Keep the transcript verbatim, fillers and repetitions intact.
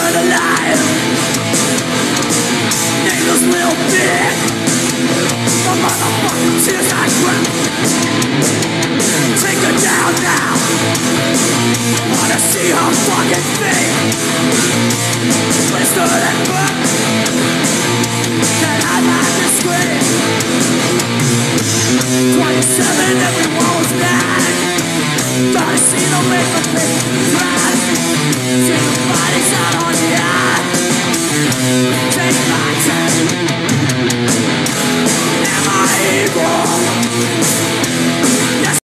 burn alive. Needles little bit. The motherfucking tears I cry. Take her down now. Wanna see her fucking face. Blistered and burnt. Can I not just scream? Twenty-seven, everyone was mad. Gotta see the way the thing crash. See the bodies out on the eye. Take my time. Am I evil?